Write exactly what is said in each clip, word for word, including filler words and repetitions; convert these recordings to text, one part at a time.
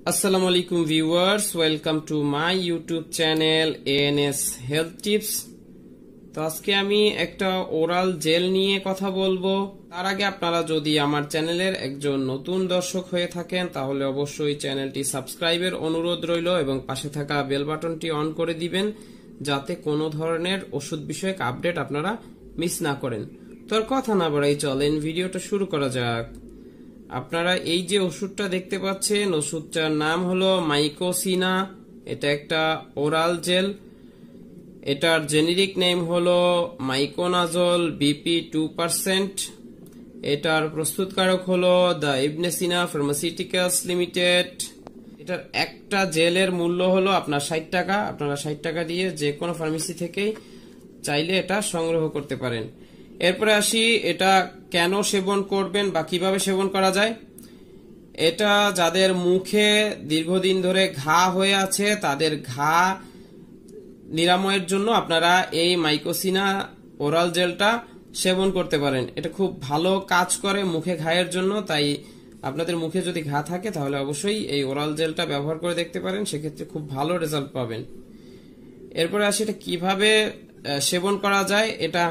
আসসালামু আলাইকুম viewers, welcome to my YouTube channel ANS health tips. তো আজকে আমি একটা ওরাল জেল নিয়ে কথা বলবো। তার আগে আপনারা যদি আমার চ্যানেলের একজন নতুন দর্শক হয়ে থাকেন তাহলে অবশ্যই চ্যানেলটি সাবস্ক্রাইবের অনুরোধ রইল এবং পাশে থাকা বেল বাটনটি অন করে দিবেন যাতে কোনো ধরনের ওষুধ বিষয়ক আপডেট আপনারা মিস না করেন। তোর কথা না বাড়াই চলেন ভিডিওটা শুরু করা যাক। আপনারা এই যে ওষুধটা দেখতে পাচ্ছেন, ওষুধটার নাম হলো মাইকোসিনা। এটা একটা ওরাল জেল। এটার জেনেরিক নেম হলো মাইকোনাজল বিপি টু পার্সেন্ট। এটার প্রস্তুতকারক হলো the Ibn Sina pharmaceuticals limited. এটার একটা জেলের মূল্য হলো আপনার ষাট টাকা। আপনারা ষাট টাকা দিয়ে যে কোনো ফার্মেসি থেকেই চাইলে এটা সংগ্রহ করতে পারেন। এরপরে আসি এটা কেন সেবন করবেন বা কিভাবে সেবন করা যায়। এটা যাদের মুখে দীর্ঘদিন ধরে ঘা হয়ে আছে তাদের ঘা নিরাময়ের জন্য আপনারা এই মাইকোসিনা ওরাল জেলটা সেবন করতে পারেন। এটা খুব ভালো কাজ করে মুখে ঘায়ের জন্য, তাই আপনাদের মুখে যদি ঘা থাকে তাহলে অবশ্যই এই ওরাল জেলটা ব্যবহার করে দেখতে পারেন, সেক্ষেত্রে খুব ভালো রেজাল্ট পাবেন। এরপরে আসি এটা কিভাবে সেবন করা যায়। এটা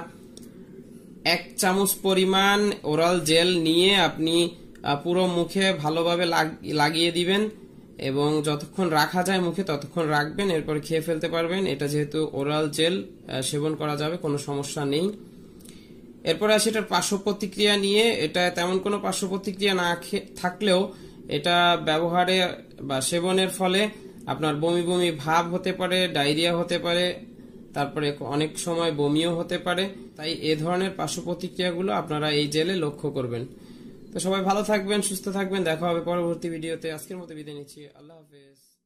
এক চামচ পরিমাণ ওরাল জেল নিয়ে আপনি পুরো মুখে ভালোভাবে লাগিয়ে দিবেন এবং যতক্ষণ রাখা যায় মুখে ততক্ষণ রাখবেন, এরপর খেয়ে ফেলতে পারবেন। এটা যেহেতু ওরাল জেল সেবন করা যাবে, কোনো সমস্যা নেই। এরপরে আসে এটার পার্শ্ব প্রতিক্রিয়া নিয়ে। এটা তেমন কোনো পার্শ্ব প্রতিক্রিয়া না থাকলেও এটা ব্যবহারে বা সেবনের ফলে আপনার বমি বমি ভাব হতে পারে, ডায়রিয়া হতে পারে, তারপরে অনেক সময় বমিও হতে পারে। তাই এ ধরনের পার্শ্ব প্রতিক্রিয়াগুলো আপনারা এই জেলে লক্ষ্য করবেন। তো সবাই ভালো থাকবেন, সুস্থ থাকবেন, দেখা হবে পরবর্তী ভিডিওতে। আজকের মতো বিদায় নিচ্ছি, আল্লাহ হাফেজ।